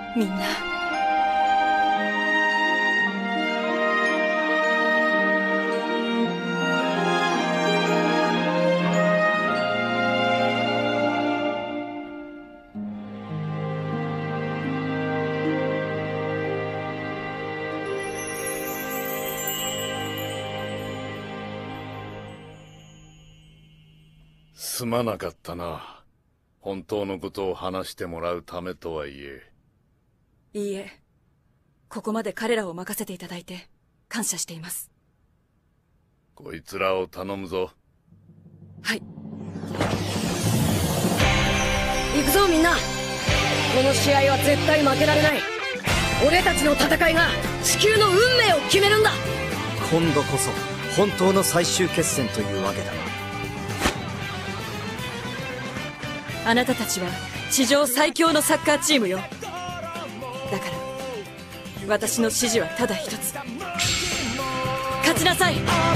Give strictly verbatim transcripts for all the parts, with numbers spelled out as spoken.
みんな。 すまなかったな。本当のことを話してもらうためとはいえ。 いいえ、ここまで彼らを任せていただいて感謝しています。 こいつらを頼むぞ。 はい。 行くぞみんな。この試合は絶対負けられない。俺たちの戦いが地球の運命を決めるんだ。 今度こそ本当の最終決戦というわけだな。 あなたたちは地上最強のサッカーチームよ。だから私の指示はただ一つ。勝ちなさい。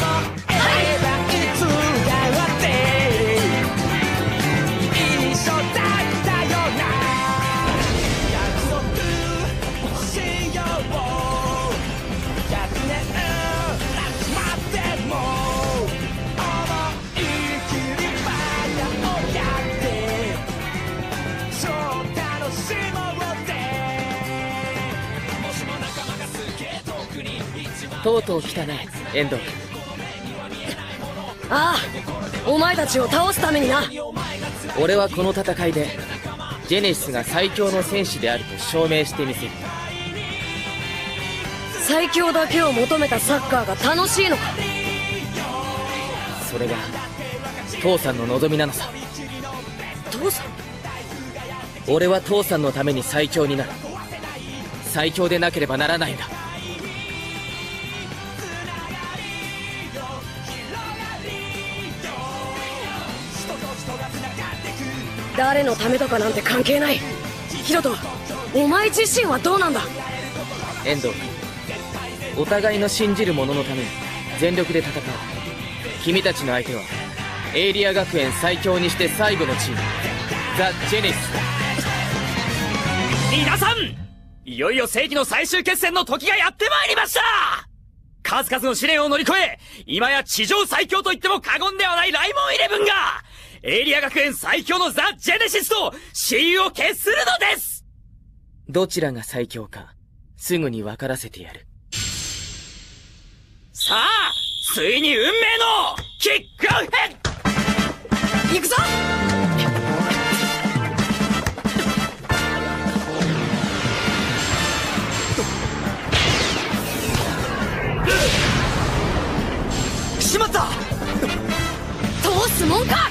とうとう来たね、遠藤君。 ああ、お前たちを倒すためにな。 俺はこの戦いでジェネシスが最強の戦士であると証明してみせる。 最強だけを求めたサッカーが楽しいのか。 それが父さんの望みなのさ。 父さん？ 俺は父さんのために最強になる。最強でなければならないんだ。 誰のためとかなんて関係ない。ヒロト、お前自身はどうなんだ。 遠藤君、お互いの信じる者のために全力で戦う。君たちの相手はエイリア学園最強にして最後のチーム、ザ・ジェネシスだ。 皆さん、いよいよ世紀の最終決戦の時がやってまいりました。数々の試練を乗り越え、今や地上最強と言っても過言ではないライモンイレブンがエイリア学園最強のザ・ジェネシスと雌雄を決するのです。 どちらが最強かすぐに分からせてやる。 さあ、ついに運命のキックオフ。 行くぞ。 しまった。 通すもんか。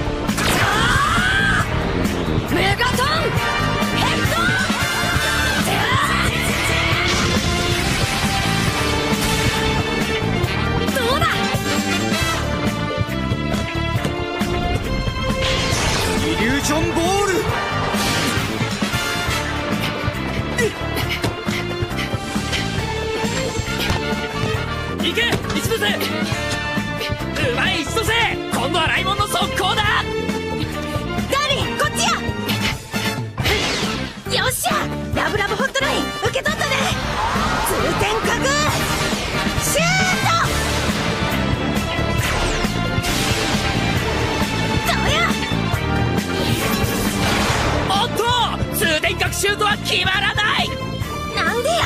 メガトンヘッド。どうだ。 イリュージョンボール。行け一ノ瀬。うまい一ノ瀬。今度はライモンの速攻だ。 ダーリン、こっちや。よっしゃ、ラブラブホットライン受け取ったね。通天閣シュート。どうや。 おっと、通天閣シュートは決まらない。 なんでや。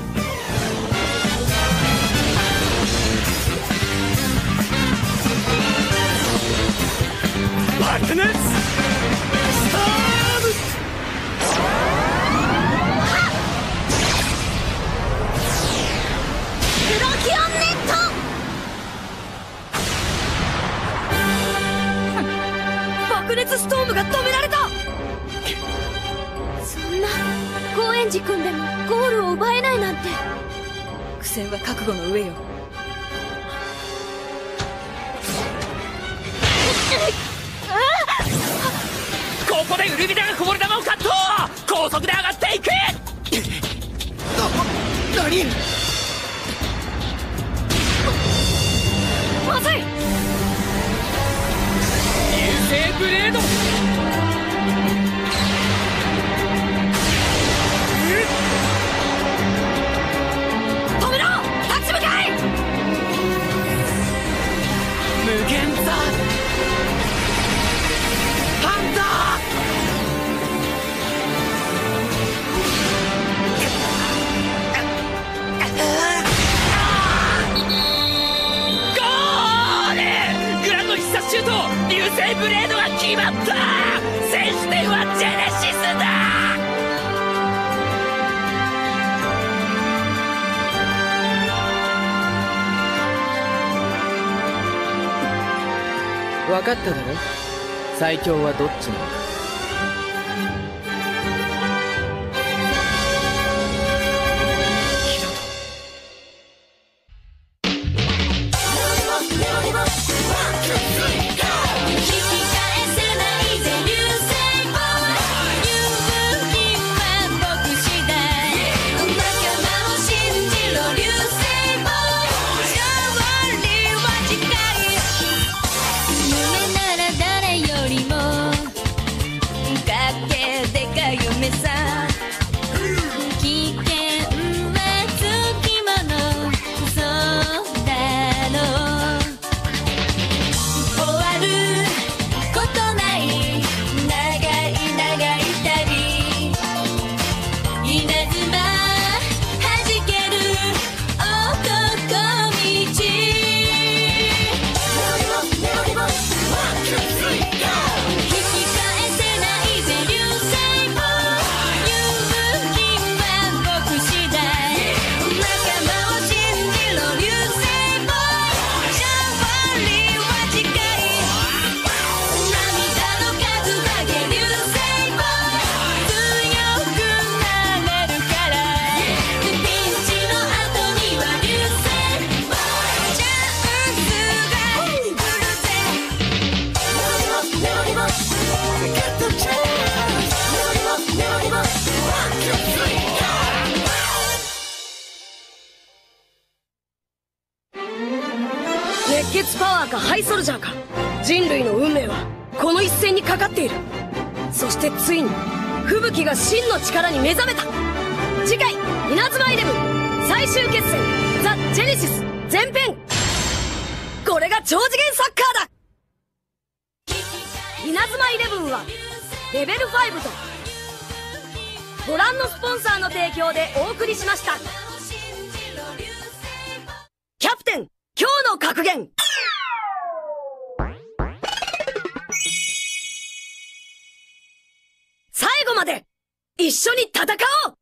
バックネッツスターム。 プロキオンネット。爆熱ストームが止められた。そんな、高円寺君でもゴールを奪えないなんて。 苦戦は覚悟の上よ。 ここでウルビダがこぼれ球をカット。高速で上がっていく。 何。 まずい。 流星ブレード。 分かっただろ？最強はどっちなのか。 熱血パワーかハイソルジャーか、人類の運命はこの一戦にかかっている。そしてついに吹雪が真の力に目覚めた。次回稲妻イレブン最終決戦ザ・ジェネシス前編。これが超次元サッカーだ。稲妻イレブンはレベルごとご覧のスポンサーの提供でお送りしました。キャプテン今日の格言。最後まで一緒に戦おう。